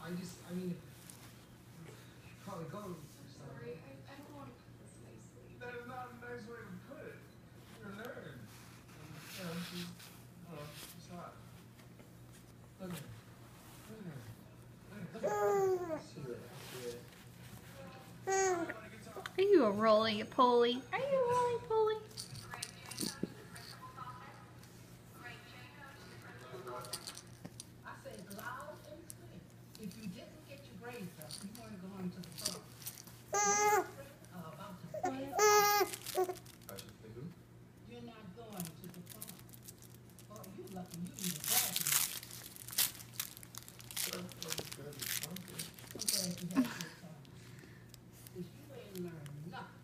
I mean, you probably go. Sorry, I don't want to put this nicely. That is not a nice way to put it. You're a nerd. She's hot. Look at her. Look at her. See it. Are you a roly-poly? Are you a roly-poly? I said loud and clear. If you didn't get your grades up, you weren't going to the prom. About to say, I should say who? you're not going to the prom. Oh, you lucky you even graduated. I'm glad you something. I'm glad you had a good time. Because you ain't learned nothing.